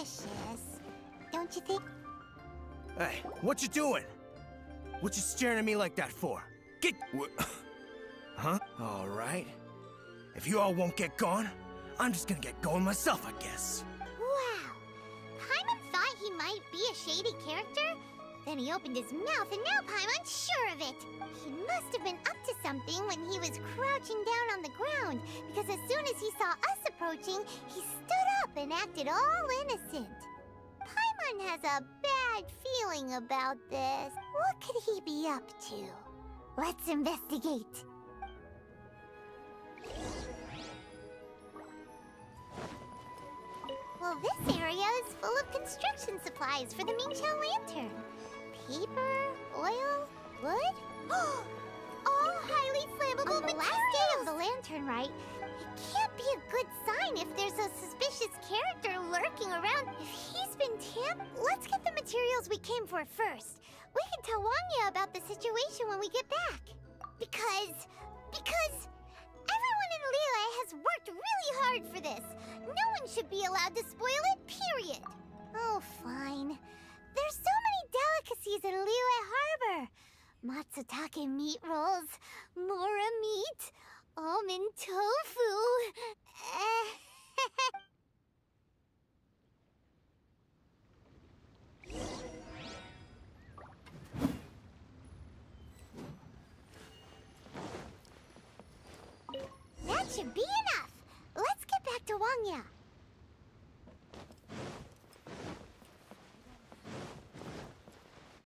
suspicious. Don't you think? Hey, what you doing? What you staring at me like that for? Get... Huh? All right. If you all won't get gone, I'm just gonna get going myself, I guess. Wow. Paimon thought he might be a shady character. Then he opened his mouth and now Paimon's sure of it. He must have been up to something when he was crouching down on the ground, because as soon as he saw us approaching, he stood up and acted all innocent. Paimon has a bad feeling about this. What could he be up to? Let's investigate. Well, this area is full of construction supplies for the Mingqiao lantern. Paper, oil, wood. All highly flammable materials. On the last day of the lantern, right? It can't be a good sign if there's a suspicious character lurking around. If he's been tamped, let's get the materials we came for first. We can tell Wangya about the situation when we get back. Because everyone in Liyue has worked really hard for this. No one should be allowed to spoil it, period. Oh, fine. There's so many delicacies in Liyue Harbor. Matsutake meat rolls, mora meat, almond tofu.